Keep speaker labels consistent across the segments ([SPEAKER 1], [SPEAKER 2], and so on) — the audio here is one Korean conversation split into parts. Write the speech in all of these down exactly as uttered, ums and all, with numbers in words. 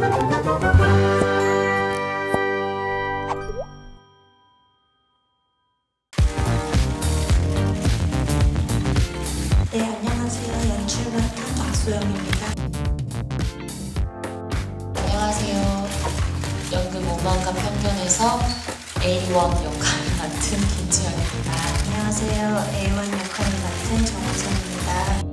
[SPEAKER 1] 네, 안녕하세요. 연출 맡은 박소영입니다.
[SPEAKER 2] 안녕하세요. 연극 오만과 편견에서 에이원 역할을 맡은 김지연입니다.
[SPEAKER 1] 안녕하세요. 에이원 역할을 맡은 정우성입니다.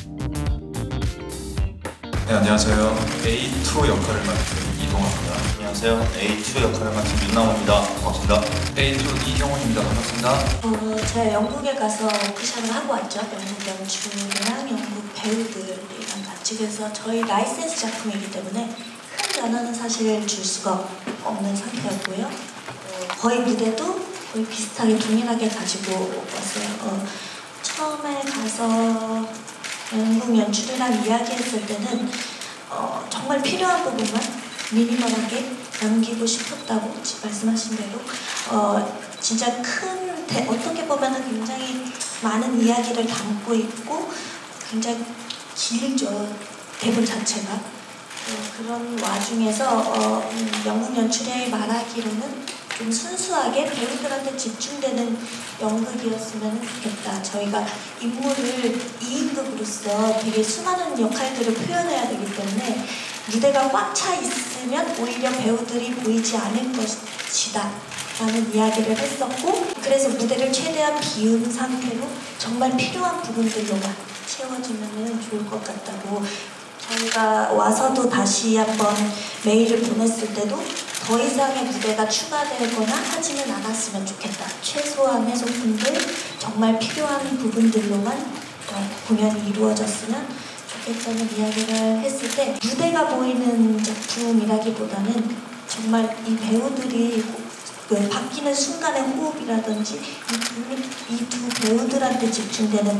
[SPEAKER 3] 네, 안녕하세요. 에이투 역할을 맡은 이동환입니다.
[SPEAKER 4] 안녕하세요. 에이투 역할을 맡은 윤나호입니다. 반갑습니다.
[SPEAKER 3] 에이투 이형훈입니다. 반갑습니다.
[SPEAKER 1] 어, 제가 영국에 가서 워크숍을 하고 왔죠. 영국 연출이랑 영국 배우들이랑 같이. 그래서 저희 라이센스 작품이기 때문에 큰 변화는 사실 줄 수가 없는 상태였고요. 어, 거의 무대도 거의 비슷하게 동일하게 가지고 왔어요. 어, 처음에 가서 영국 연출이랑 이야기했을 때는 어, 정말 필요한 부분만 미니멀하게 남기고 싶었다고 말씀하신 대로 어, 진짜 큰 대, 어떻게 보면 굉장히 많은 이야기를 담고 있고 굉장히 길죠, 대본 자체가. 어, 그런 와중에서 어, 음, 영국 연출이 말하기로는 좀 순수하게 배우들한테 집중되는 연극이었으면 좋겠다. 저희가 인물을 이인극으로서 되게 수많은 역할들을 표현해야 되기 때문에 무대가 꽉 차 있으면 오히려 배우들이 보이지 않을 것이다 라는 이야기를 했었고, 그래서 무대를 최대한 비운 상태로 정말 필요한 부분들로만 채워주면 좋을 것 같다고. 저희가 와서도 다시 한번 메일을 보냈을 때도 더 이상의 무대가 추가되거나 하지는 않았으면 좋겠다. 최소한의 소품들, 정말 필요한 부분들로만 어, 공연이 이루어졌으면 좋겠다는 이야기를 했을 때, 무대가 보이는 작품이라기보다는 정말 이 배우들이 그 바뀌는 순간의 호흡이라든지 이 두 배우들한테 집중되는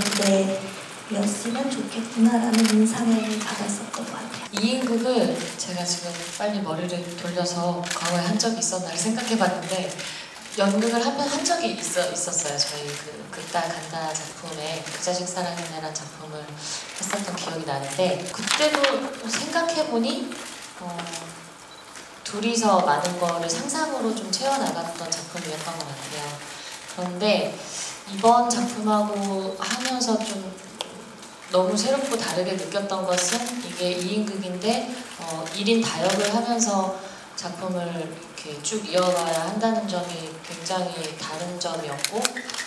[SPEAKER 1] 무대였으면 좋겠구나라는 인상을 받았었던 것 같아요.
[SPEAKER 2] 이인극을 제가 지금 빨리 머리를 돌려서 과거에 한 적이 있었나를 생각해봤는데, 연극을 한 번 한 적이 있어, 있었어요. 저희 그 그딸 간다 작품에 그 자식 사랑해라는 작품을 했었던 기억이 나는데, 그때도 생각해보니 어, 둘이서 많은 거를 상상으로 좀 채워나갔던 작품이었던 것 같아요. 그런데 이번 작품하고 하면서 좀 너무 새롭고 다르게 느꼈던 것은, 이게 이인극인데 어, 일 인 다역을 하면서 작품을 이렇게 쭉 이어가야 한다는 점이 굉장히 다른 점이었고,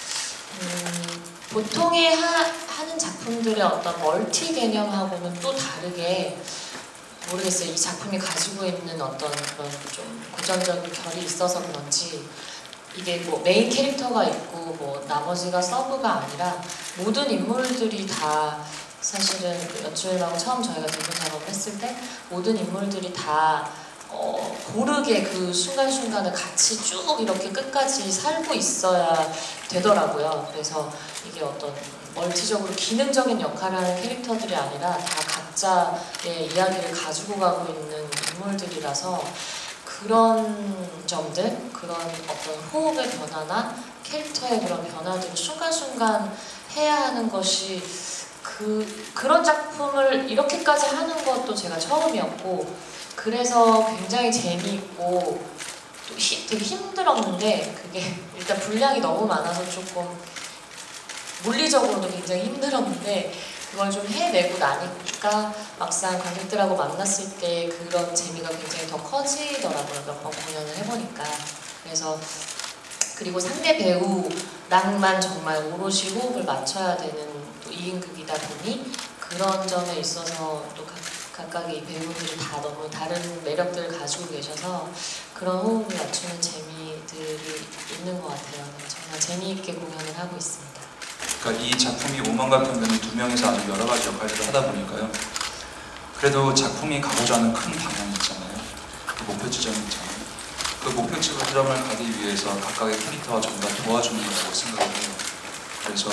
[SPEAKER 2] 음, 보통의 하, 하는 작품들의 어떤 멀티 개념하고는 또 다르게, 모르겠어요. 이 작품이 가지고 있는 어떤 그런 좀 고전적인 결이 있어서 그런지, 이게 뭐 메인 캐릭터가 있고 뭐 나머지가 서브가 아니라 모든 인물들이 다, 사실은 그 연출하고 처음 저희가 대본 작업을 했을 때 모든 인물들이 다 어, 고르게 그 순간순간을 같이 쭉 이렇게 끝까지 살고 있어야 되더라고요. 그래서 이게 어떤 멀티적으로 기능적인 역할을 하는 캐릭터들이 아니라 다 각자의 이야기를 가지고 가고 있는 인물들이라서, 그런 점들, 그런 어떤 호흡의 변화나 캐릭터의 그런 변화들을 순간순간 해야 하는 것이, 그, 그런 작품을 이렇게까지 하는 것도 제가 처음이었고, 그래서 굉장히 재미있고 또 히, 되게 힘들었는데, 그게 일단 분량이 너무 많아서 조금 물리적으로도 굉장히 힘들었는데, 그걸 좀 해내고 나니까 막상 관객들하고 만났을 때 그런 재미가 굉장히 더 커지더라고요. 몇 번 공연을 해보니까. 그래서, 그리고 상대 배우랑만 정말 오롯이 호흡을 맞춰야 되는 또 이인극이다 보니, 그런 점에 있어서 또 각, 각각의 배우들이 다 너무 다른 매력들을 가지고 계셔서 그런 호흡을 맞추는 재미들이 있는 것 같아요. 정말 재미있게 공연을 하고 있습니다.
[SPEAKER 3] 그러니까 이 작품이 오만과 편견이 두 명이서 아주 여러 가지 역할들을 하다 보니까요. 그래도 작품이 가고자 하는 큰 방향이 있잖아요. 그 목표 지점이 있잖아요. 그 목표 지점을 가기 위해서 각각의 캐릭터가 전부 다 도와주는 거라고 생각을 해요. 그래서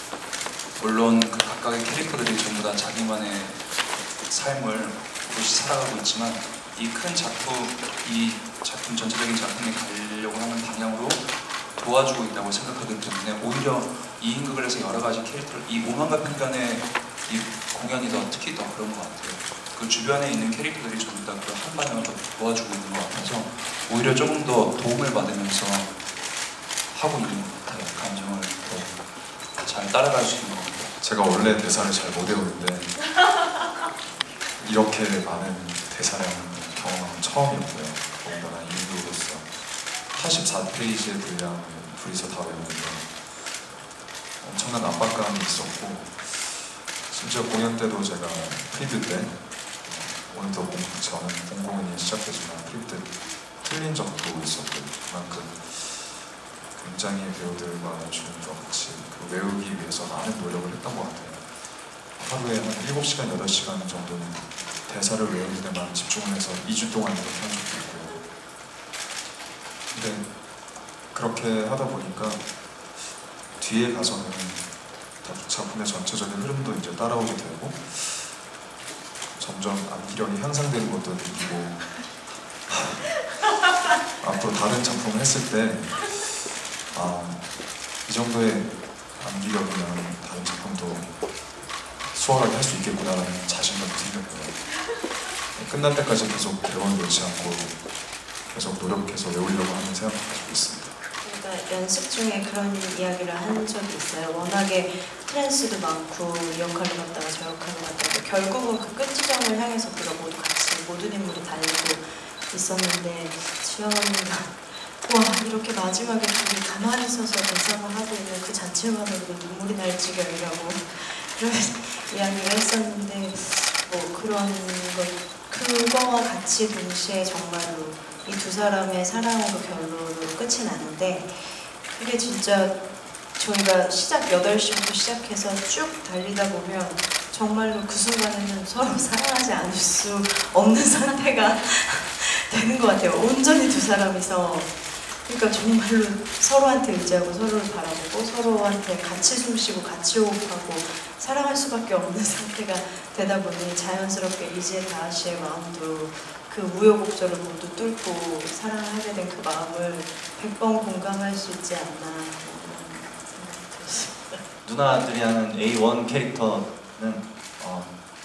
[SPEAKER 3] 물론 그 각각의 캐릭터들이 전부 다 자기만의 삶을 오롯이 살아가고 있지만, 이 큰 작품, 이 작품 전체적인 작품이 가려고 하는 방향으로 도와주고 있다고 생각하기 때문에, 오히려 이인극을 해서 여러 가지 캐릭터를, 이 오만과 편견의 이 공연이 더 특히 더 그런 것 같아요. 그 주변에 있는 캐릭터들이 전부 다 그 한 방향을 도와주고 있는 것 같아서 오히려 조금 더 도움을 받으면서 하고 있는 것 같아요. 감정을 더 잘 따라갈 수 있는 것 같아요.
[SPEAKER 5] 제가 원래 대사를 잘 못 외우는데 이렇게 많은 대사를 하는 경험은 처음이었고요. 더군다나 인류로서 팔십사 페이지의 분량을 둘이서 다 외우는데 엄청난 압박감이 있었고, 심지어 공연 때도 제가 프리뷰 때 오늘도 공, 저는 공공연히 시작되지만 프리뷰 때 틀린 적도 있었고, 그만큼 굉장히 배우들과 주님과 같이 그 외우기 위해서 많은 노력을 했던 것 같아요. 하루에 한 일곱 시간, 여덟 시간 정도는 대사를 외우는 데만 집중을 해서 이 주 동안 이렇게 한 적도 있고요. 근데 그렇게 하다 보니까 뒤에 가서는 작품의 전체적인 흐름도 이제 따라오게 되고 점점 암기력이 향상되는 것도 느끼고 앞으로 다른 작품을 했을 때 아, 이 정도의 암기력이면 다른 작품도 수월하게 할 수 있겠구나라는 자신감이 생겼고요. 끝날 때까지 계속 대본을 놓지 않고 계속 노력해서 외우려고 하는 생각을 가지고 있습니다.
[SPEAKER 6] 그러니까 연습 중에 그런 이야기를 한 적이 있어요. 워낙에 트랜스도 많고 이 역할을 갖다가 저 역할을 갖다가 결국은 그 끝 지점을 향해서 우리가 모두 같이 모든 인물이 달리고 있었는데 지연 언니가 와 이렇게 마지막에 둘이 가만히 서서 대사를 하고 있는 그 자체만으로도 눈물이 날 지경이라고 그런 이야기를 했었는데 뭐 그런 것 그거와 같이 동시에 정말로 이 두 사람의 사랑으로 결론으로 끝이 나는데 그게 진짜 저희가 시작 여덟 시부터 시작해서 쭉 달리다 보면 정말로 그 순간에는 서로 사랑하지 않을 수 없는 상태가 되는 것 같아요. 온전히 두 사람이서 그러니까 정말로 서로한테 의지하고 서로를 바라보고 서로한테 같이 숨쉬고 같이 호흡하고 사랑할 수밖에 없는 상태가 되다 보니 자연스럽게 이지혜 다하시의 마음도 그 우여곡절을 모두 뚫고 사랑을 하게 된 그 마음을 백 번 공감할 수 있지 않나 그런 생각이 들었습니다.
[SPEAKER 4] 누나들이 하는 에이 원 캐릭터는 어,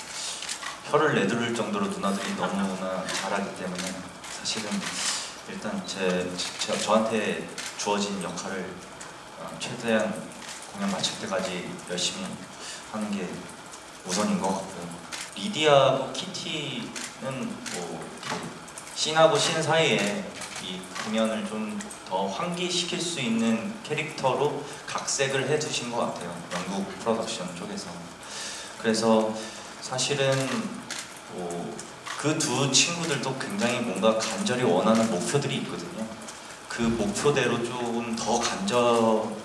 [SPEAKER 4] 혀를 내두를 정도로 누나들이 너무나 잘하기 때문에 사실은 일단 제, 제 저한테 주어진 역할을 어, 최대한 공연 마칠 때까지 열심히 하는 게 우선인 것 같고요. 리디하고 키티는 뭐 씬하고 씬 사이에 이 공연을 좀 더 환기시킬 수 있는 캐릭터로 각색을 해두신 것 같아요. 영국 프로덕션 쪽에서. 그래서 사실은 뭐 그 두 친구들도 굉장히 뭔가 간절히 원하는 목표들이 있거든요. 그 목표대로 조금 더 간절한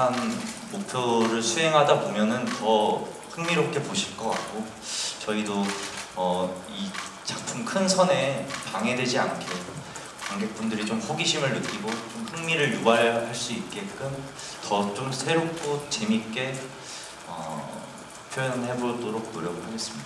[SPEAKER 4] 목표를 수행하다 보면은 더 흥미롭게 보실 것 같고 저희도 어, 이 작품 큰 선에 방해되지 않게 관객분들이 좀 호기심을 느끼고 좀 흥미를 유발할 수 있게끔 더 좀 새롭고 재밌게 어, 표현해보도록 노력을 하겠습니다.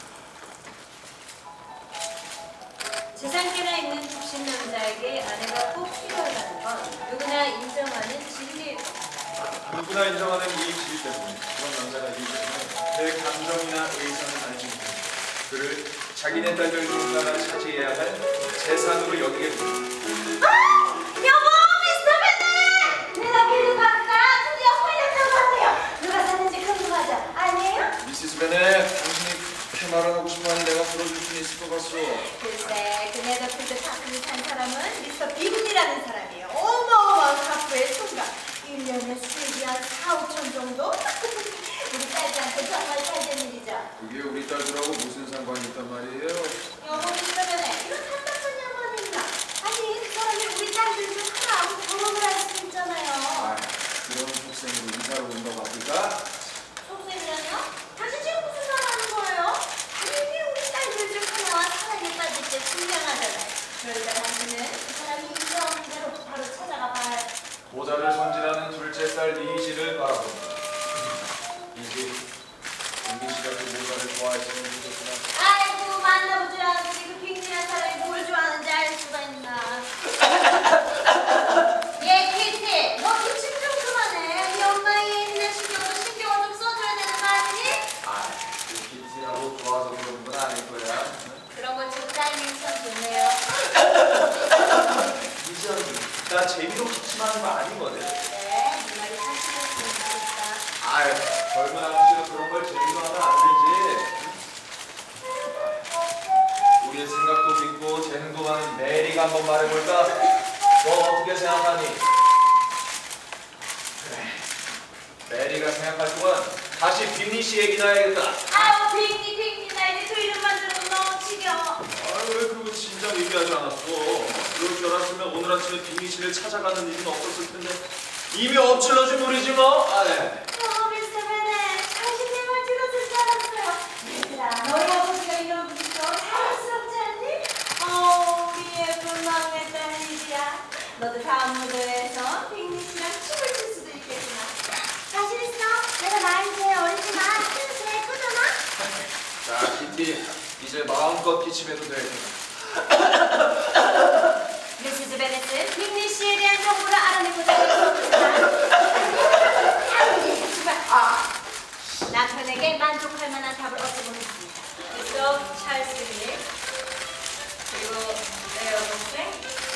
[SPEAKER 7] 지상계나 있는 독신 남자에게 아내가 꼭 필요하다는 건 누구나 인정하는 진리일 겁니다.
[SPEAKER 8] 누구나 인정하는 이 진리 때문에 그런 남자가 있기 때문에 내 감정이나 의사는 알지 못하고 그를 자기네 딸들 중 하나 차지해야 할 재산으로 여기게 됩니다.
[SPEAKER 7] 아! 여보! 미스터 베네! 내 남편이 봤다! 드디어 홀렸다고 하세요! 누가 샀는지 궁금하죠? 아니에요?
[SPEAKER 8] 미시스 베네, 당신이 말하고 싶어하니 내가 불러줄 수 있을 것 같소.
[SPEAKER 7] 글쎄, 그 네더필드 가슴을 산 사람은 미스터 비군이라는 사람이에요. 어마어마한 가수의 총각. 일 년에 수입이 한 사오천 정도? 우리 딸들한테 정말 잘된 일이죠.
[SPEAKER 8] 그게 우리 딸들하고 무슨 상관이 있단 말이에요?
[SPEAKER 7] 여보 미스터면에 이런 답답한 양반이 있나? 아니, 그 사람이 우리 딸들 중 하나하고 결혼을 할 수 있잖아요.
[SPEAKER 8] 아, 그런 속생으로 이사를 온다고 합니까?
[SPEAKER 7] 속셈이라뇨? 당신 지금 무슨 말 하는 거예요? 당연히 우리 딸들 중 하나와 사랑에 빠질 때 분명하잖아요. 그러니까 당신은 그 사람이 인정하는 대로 바로 찾아가 봐요.
[SPEAKER 8] 모자를 손질하는 둘째 딸 이희지를 바라봅니다. 이희지, 이희지가 그 모자를 좋아했으면 좋겠구나.
[SPEAKER 7] 아이고, 만나보질 않았더니 그 빅진한 사람이 뭘 좋아하는지 알 수가 있나. 얘 키티, 너 기침 좀 그만해. 네 엄마의 예민한 신경도 신경을 좀 써줘야 되는 거 아니니?
[SPEAKER 8] 아, 그 키티라고 좋아서 그런 건 아닐 거야.
[SPEAKER 7] 그런 건 좀 타이밍 참 좋네요.
[SPEAKER 8] 나 재미로 기침하는 거 아니거든.
[SPEAKER 7] 네, 네 말이 사실이었으면 좋겠다.
[SPEAKER 8] 아유, 젊은 아저씨가 그런 걸 재미로 하면 안 되지. 우리의 생각도 깊고 재능도 많은 메리가 한번 말해볼까? 너 어떻게 생각하니? 그래, 메리가 생각할 동안 다시 빅리 씨 얘기나 해야겠다.
[SPEAKER 7] 아우 빅리 빅리 나 이제 그 이름만 들으면 너무 지겨워.
[SPEAKER 8] 아유, 왜 그거 진작 얘기하지 않았어? 그럴 줄 알았으면 오늘 아침에 빅리 씨를 찾아가는 일은 없었을 텐데 이미 엎질러진 물이지 뭐. 아, 네.
[SPEAKER 7] 어 미스터 베넷 당신 내 말 들었을 줄 알았어요. 얘들아 너희 아버지가 이런 분이 더 자랑스럽지 않니? 어 우리 예쁜 막내 딸 리디야. 너도 다음 무대에서 빅리 씨랑 춤을 출 수도 있겠구나. 자신 있어? 내가 나이제 어리지만 춤을 예쁘잖아?
[SPEAKER 8] 자, 키티, 이제 마음껏 기침해도 돼.
[SPEAKER 7] 미시즈 베넷은 빅리 씨에 대한 정보를 알아내고자 했습니다. 아, 남편에게 만족할 만한 답을 얻어보겠습니다. 미스터 찰스 빅리 그리고 내 여동생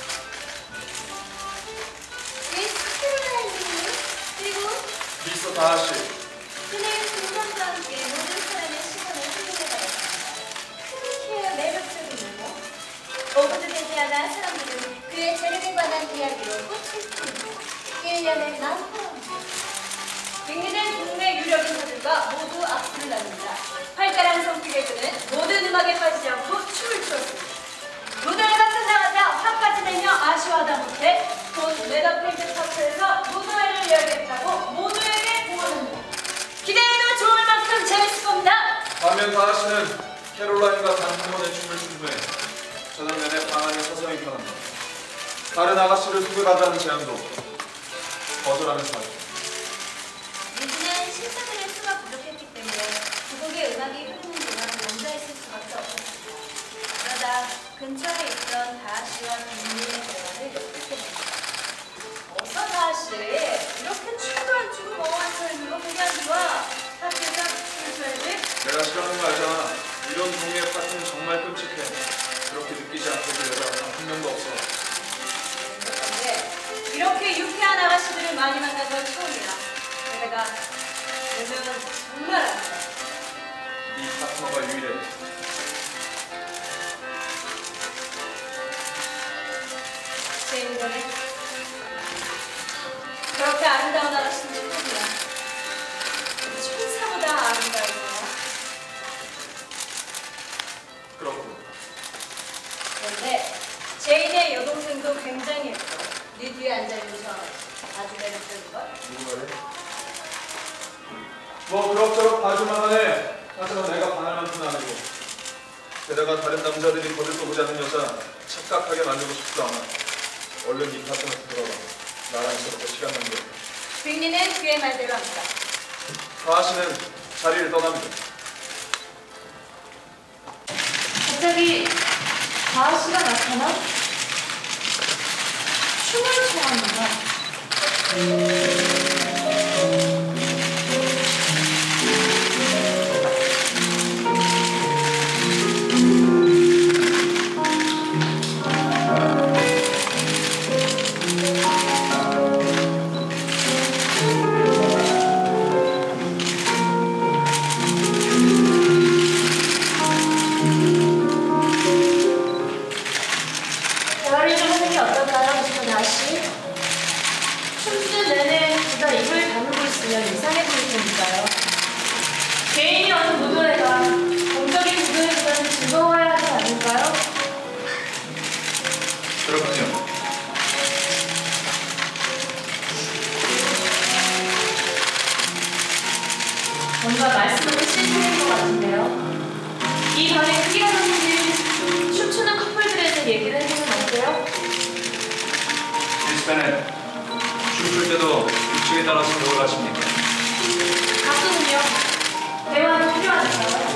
[SPEAKER 7] 미스 캐롤라인 빅리 그리고
[SPEAKER 8] 미스터 다하씨.
[SPEAKER 7] 그녀의 동감과 함께 모든 사람의 시선을 흘려내다였습니다. 흔쾌히 매력적인 외모, 오고도 되지 않아 사람들은 그의 재능에 관한 이야기로 꽃을 피웁니다. 일 년의 난포함. 빅리는 국내 유력 인사들과 모두 악수를 나눕니다. 활달한 성격의 그는 모든 음악에 빠지지 않고 춤을 추었습니다. 무대가 끝나가자 화까지 내며 아쉬워하다 못해 곧 메더필드 파크에서 무도회를 열겠다고 모두에게 공언합니다. 기대해도 좋을 만큼 재밌을 겁니다.
[SPEAKER 8] 반면 다하씨는 캐롤라인과 단 한 번의 춤을 춘 후에 저녁 내내 방 안에 서서히 편합니다. 다른 아가씨를 소개하자는 제안도 거절하면서 하죠.
[SPEAKER 7] 리즈는 신사들의 수가 부족했기 때문에 두 곡의 음악이 흐르는 동안 혼자 있을 수밖에 없었습니다. 그러다 근처에 있던 다하씨와 빅리의 대화를 엿듣게 됩니다. 어서 다하씨, 이렇게 춤도 안 추고 멍한 척 이거 보기 안 좋아. 파티에서 춤을 춰야지.
[SPEAKER 8] 내가 싫어하는 거 알잖아. 이런 종류의 파티는 정말 끔찍해. 그렇게 느끼지 않고도 여자가 한 명도 없어.
[SPEAKER 7] 그런데 이렇게 유쾌한 아가씨들을 많이 만난 건 처음이야. 내가 되면 정말 안 돼.
[SPEAKER 8] 네 파트너가 유일해.
[SPEAKER 7] 제 인간에 그렇게 아름다운 아가씨는 처음이야. 천사보다 아름다워요.
[SPEAKER 8] 그렇고.
[SPEAKER 7] 그런데 제인의 여동생도 굉장히 예뻐. 네 뒤에 앉아있는 저 아주 매력적인 걸.
[SPEAKER 8] 누구 말해? 뭐 그럭저럭 봐줄만 하네. 하지만 내가 반할 만큼은 아니고. 게다가 다른 남자들이 거들떠보지 않는 여자 착각하게 만들고 싶지도 않아. 얼른 이 파트너 들어가. 나랑 저렇게 시간 낭비해.
[SPEAKER 7] 빅리는 그의 말대로 합니다.
[SPEAKER 8] 다하씨는 자리를 떠납니다.
[SPEAKER 1] 갑자기 다하씨가 나타나 춤을 춰합니다. 대화를 좀 하는 게 어떨까요, 미스터 다하씨? 춤추는 내내 그가 입을 다물고 있으면 이상해 보일 테니까요. 개인이 어느 무도회가 공적인 무도회보다는 즐거워야 하지 않을까요?
[SPEAKER 3] 그렇군요.
[SPEAKER 1] 뭔가 말씀을 실수한 것 같은데요. 이 밤에 크기가 넘는 춤추는 커플들에 대해 얘기를 해보면 어때요?
[SPEAKER 3] 미스 베넷, 춤출 때도 규칙에 따라서 배우를 하십니까?
[SPEAKER 1] 가끔은요. 대화는 필요하니까요.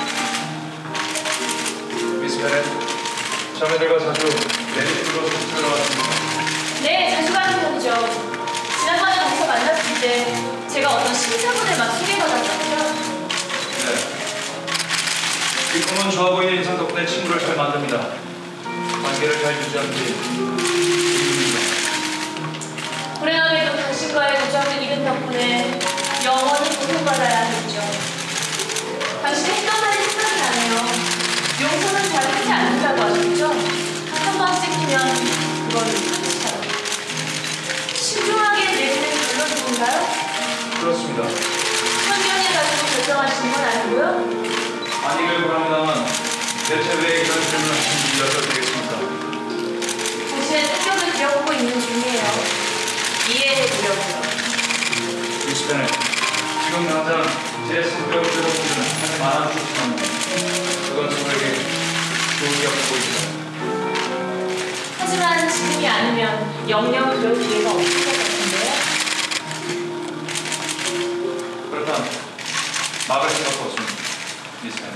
[SPEAKER 3] 미스 베넷, 자매들과 자주 레디풀로 춤추러 왔습니다.
[SPEAKER 1] 네, 자주 가는 편이죠. 지난번에 가서 만났을 때 제가 어떤 신사분을 막 소개받았잖아요.
[SPEAKER 3] 네. 이 꿈은 좋아 보이는 인상 덕분에 친구를 잘 만듭니다. 관계를 잘 유지하는 게 일입니다.
[SPEAKER 1] 믿음 덕분에 영원히 고통받아야 하겠죠. 당신이 했던 말이 생각이 나네요. 용서는 잘하지 않는다고 하셨죠? 한 번 찍히면 그걸로 끝이에요. 신중하게 내리는 결론인가요?
[SPEAKER 8] 그렇습니다.
[SPEAKER 1] 편견을 가지고 결정하시는 건 아니고요?
[SPEAKER 8] 아니길 바랍니다만 대체 왜 이런 질문을 하시는지 여쭤보겠습니다.
[SPEAKER 1] 당신의 성격을 들여보고 있는 중이에요. 이해해 보려고요.
[SPEAKER 8] 미스테네, 지금 당장 제 성격을 들어보면 할 만한 수치만 그건 저에게 좋은 기억을 보입니다.
[SPEAKER 1] 하지만 지금이 아니면 영영 그럴 기회가 없을 것 같은데요?
[SPEAKER 8] 그렇다면 막을 생각도 없습니다. 미스테네.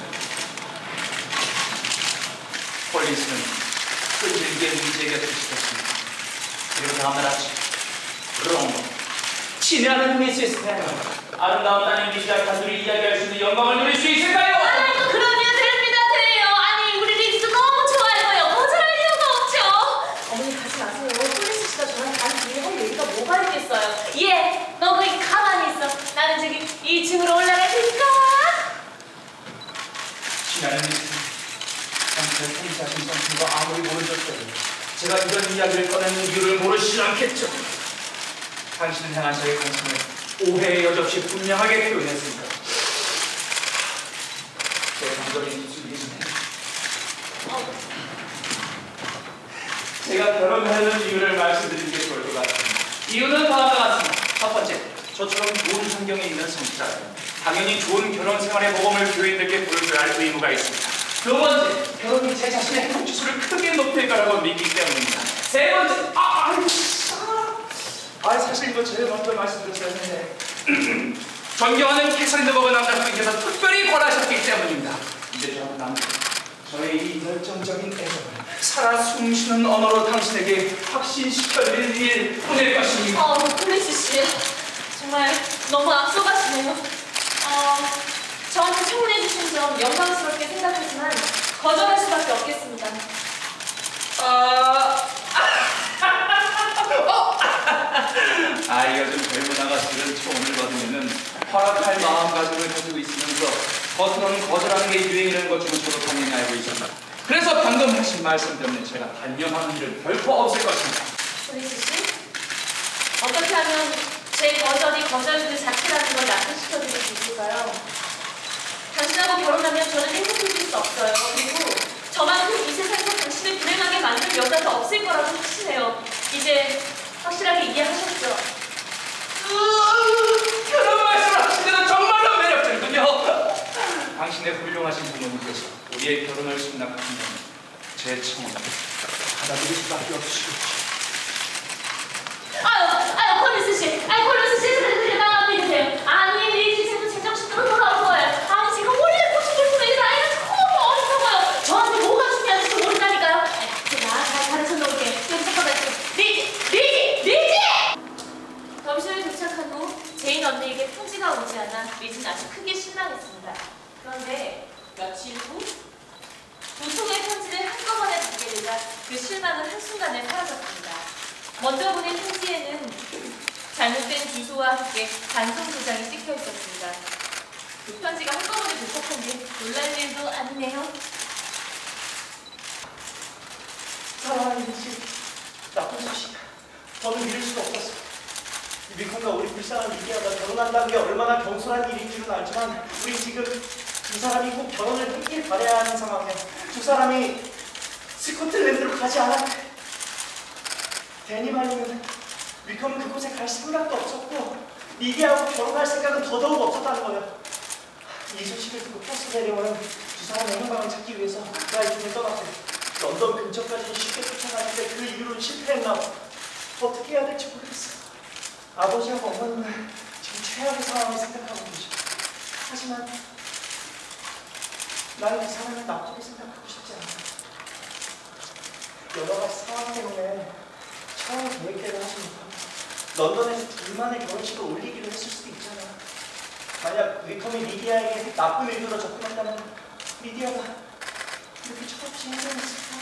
[SPEAKER 8] 폴리스는 끈질기게 문제에 곁을 지켰습니다. 그리고 다음날 아침 그런 친애하는 미세스 페너 아름다운 따님 미시아 가수를 이야기할 수 있는 영광을 누릴 수 있을까요?
[SPEAKER 1] 아, 그러면 됩니다, 돼요. 아니, 우리 리스 너무 좋아할 거예요. 거절할 이유가 없죠. 어머니 가지 마세요. 폴리스 씨가 저한테 간 뒤에 할 얘기가 뭐가 있겠어요. 예, 너 거기 가만히 있어. 나는 저기 이 층으로 올라갈 테니까.
[SPEAKER 8] 친애하는 미세스 당신의 폴리스하신 성품과 아무리 모르셨어도 제가 이런 이야기를 꺼내는 이유를 모르시지 않겠죠. 당신을 향한 저의 관심을 오해의 여지없이 분명하게 표현했습니다. 제 감정이 뒤숭이지만 제가 결혼하려는 이유를 말씀드리는 게 좋을 것 같습니다. 이유는 다음과 같습니다. 첫 번째, 저처럼 좋은 환경에 있는 성직자라면 당연히 좋은 결혼 생활의 모범을 교인들께 보여줘야 할 의무가 있습니다. 두 번째, 결혼이 제 자신의 행복 지수를 크게 높일 거라고 믿기 때문입니다. 세 번째, 아, 아유, 아, 사실 이거 제일 먼저 말씀드렸어야 했는데 존경하는 캐서린 버그 남자분께서 특별히 권하셨기 때문입니다. 이제 저는 남자, 저의 이 열정적인 애정을 살아 숨쉬는 언어로 당신에게 확신시켜드릴 일 보낼 것입니다.
[SPEAKER 1] 어, 폴리스 씨. 정말 너무 앞서가시네요. 어, 저한테 청혼해주신 점 영광스럽게 생각하지만 거절할 수밖에 없겠습니다.
[SPEAKER 8] 아, 어? 아이가 좀 젊은 아가씨를 청혼을 받으면은 허락할 마음가짐을 가지고 있으면서 겉으로는 거절하는 게 유행이라는 것 중은 저도 당연히 알고 있습니다. 그래서 방금 하신 말씀 때문에 제가 단념하는 일은 결코 없을 것입니다.
[SPEAKER 1] 폴리스 씨, 어떻게 하면 제 거절이 거절 그 자체라는 걸 납득시켜드릴 수 있을까요? 당신하고 결혼하면 저는 행복해질 수 없어요. 그리고 저만큼 이 세상에서 당신을 불행하게 만들 여자도 없을 거라고 확신해요. 이제 확실하게 이해하셨죠?
[SPEAKER 8] 으, 그런 말씀을 하시는 정말로 매력적이군요. 당신의 훌륭하신 부모님께서 우리의 결혼을 승낙하신다면 제 청혼을 받아들일 수밖에 없으시겠죠.
[SPEAKER 1] 아유, 아유, 폴리스 씨, 아유, 폴리스 씨, 나 믿으세요. 아니, 리지 씨도 제정신으로 돌아올 거예요. 아니, 제가 원래 고집을 부리는 아이가 너무 어리석어요. 저한테 뭐가 중요한지도 모른다니까요. 아니, 제가 잘 가르쳐 놓을게요. 여기 잠깐만 있어. 리지, 리지, 리지! 점심을 도착한 후 제인 언니에게 편지가 오지 않아 리지는 아주 크게 실망했습니다. 그런데 며칠 후 두 통의 편지를 한꺼번에 받게 되자 그 실망은 한순간에 사라졌습니다. 먼저 보낸 편지에는 잘못된 주소와 함께 단속 도장이 찍혀 있었습니다. 그 편지가 한꺼번에 도착한 게 놀랄 일도 아니네요.
[SPEAKER 9] 사랑하는 리지, 나쁜 소식이야. 더는 믿을 수가 없었어. 미컨과 우리 불쌍한 리디아가 결혼한다는 게 얼마나 경솔한 일인 줄은 알지만 우리 지금 두 사람이 꼭 결혼을 했길 바라야 하는 상황이야. 두 사람이 스코틀랜드로 가지 않았대. 데니 말로는 미컨은 그곳에 갈 생각도 없었고 리디아하고 결혼할 생각은 더더욱 없었다는 거야. 이 소식을 듣고 포스 내려오는 두 사람의 행방을 찾기 위해서 브라이튼을 떠났대. 런던 근처까지도 쉽게 쫓아가는데 그 이후로는 실패했나 봐. 어떻게 해야 될지 모르겠어. 아버지하고 어머니는 지금 최악의 상황을 생각하고 계셔. 하지만 나는 그 사람을 나쁘게 생각하고 싶지 않아. 여러 가지 상황 때문에 처음 계획대로 하지 못하고 런던에서 둘만의 결혼식을 올리기로 했을 수도 있잖아. 만약 위컴이 리디아에게 나쁜 의도로 접근했다면 리디아가 이렇게 철없이 행동했을까?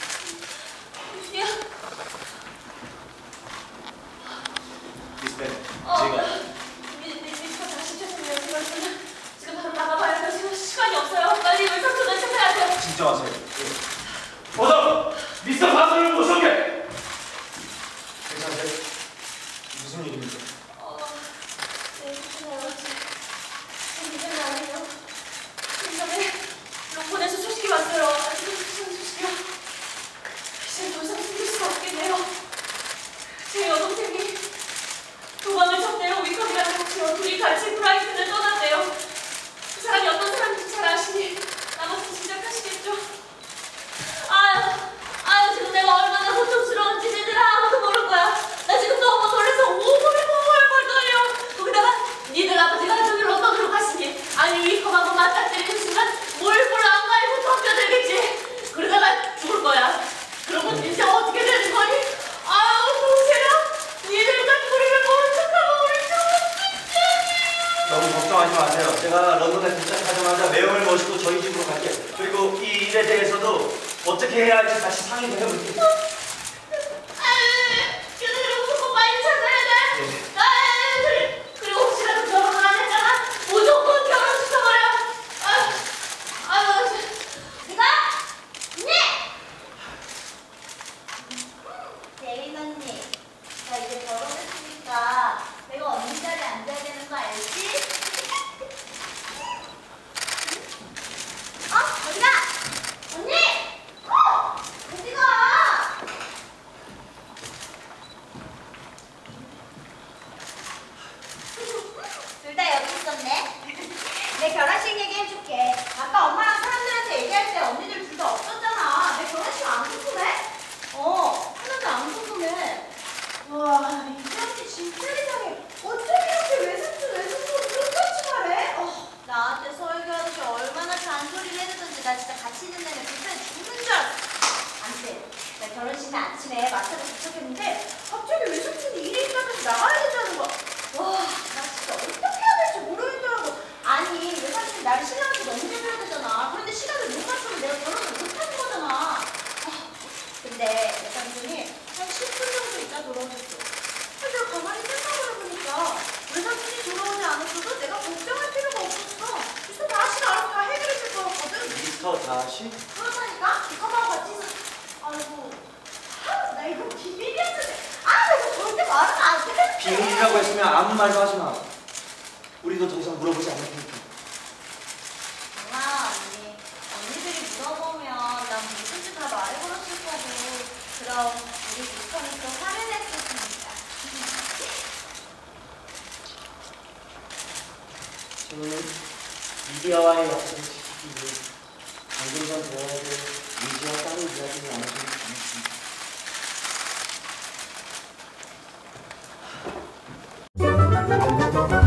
[SPEAKER 1] 리디아.
[SPEAKER 9] 리스베 어서 미스터 바스를 모셔오게. 괜찮으세요? 무슨 일입니까?
[SPEAKER 7] 어, 네, 괜찮아요. 굉장히 아니에요. 굉장히 롱본에서 소식이 왔어요. 아주 무슨 소식이요? 이제 더 이상 숨길 수가 없겠네요. 제 여동생이 도망을 쳤대요. 위컴이라는 혹시요. 둘이 같이 브라이튼을 떠났대요. 그 사람이 어떤 사람인지 잘 아시니 나머지 짐작하시겠죠? 아유, 아유 지금 내가 얼마나 고통스러운지 니들 아무도 모를 거야. 나 지금 너무 놀라서 오글오글오글 떨려. 거기다가 니들 아버지가 저기 런던으로 가시니 아니 위컴하고 맞닥뜨리는 순간 몰골 안 갈고 덮여들겠지. 그러다가 죽을 거야. 그러면 이제 어떻게 되는 거니? 아유 동생아, 니들 같은 우리를 모른 척하면 우리 좀
[SPEAKER 9] 너무 걱정하지 마세요. 제가 런던에 도착하자마자 매형을 모시고 저희 집으로 갈게요. 그리고 이 일에 대해서도 어떻게 해야 할지 다시 상의를 해볼게요.
[SPEAKER 7] 아유, 걔네들 무조건 빨리 찾아야 돼. 아유, 그래. 그리고 혹시라도 결혼을 안 했잖아. 무조건 결혼시켜버려. 아유, 아유, 저, 내가? 네! 대인 언니, 나 이제 결혼했으니까 내가 언니 자리에 앉아야 되는 거 알지? 어? 어디가? 언니! 어! 어디가? 둘 다 여기 있었네. 내 결혼식 얘기해줄게. 아까 엄마랑 사람들한테 얘기할 때 언니들 둘 다 없었잖아. 내 결혼식 안 궁금해? 어, 하나도 안 궁금해. 와, 이 언니 진짜 이상해. 어쩜 이렇게 외숙모 외숙모 똑같이 말해? 어, 나한테 설교하듯이 얼마나 잔소리를 해주던지 나 진짜 같이 있는 내내 불편해 죽는 줄 알았어. 아무튼 나 결혼식 날 아침에 마차로 도착했는데 갑자기 외숙모님이 일에 있다면서 나가야 된다는 거야. 와, 나 진짜 어떻게 해야 될지 모르겠더라고. 아니, 외삼촌이 나를 신랑한테 넘겨줘야 되잖아. 그런데 시간을 못 맞추면 내가 결혼을 못하는 거잖아. 아, 근데 외삼촌이 한 십 분 정도 있다 돌아오셨어. 근데 가만히 생각을 해보니까 외삼촌이 돌아오지 않았어도 내가 걱정할 필요가 없었어. 그래서 다시 알아서 다 해결해 줄 거였거든.
[SPEAKER 9] 미스터 다시?
[SPEAKER 7] 그렇다니까? 이거만 같이 있어. 아이고, 아, 나 이거 비밀이었는데. 아, 나 이거 절대 말하면 안 되는데.
[SPEAKER 9] 비밀이라고 했으면 아무 말도 하지 마. 우리도 더 이상 물어보지 않을 테니까.
[SPEAKER 7] 엄마, 언니. 언니들이 물어보면 난 뭐든지 다 말해버렸을 거고. 그럼 우리 미스터는 또 화를 냈을 테니까.
[SPEAKER 9] 저는 미디어와의 약속을 지키기 위해 방금 전 대화에도 미디어와 따로 이야기를 나누지 않았습니다.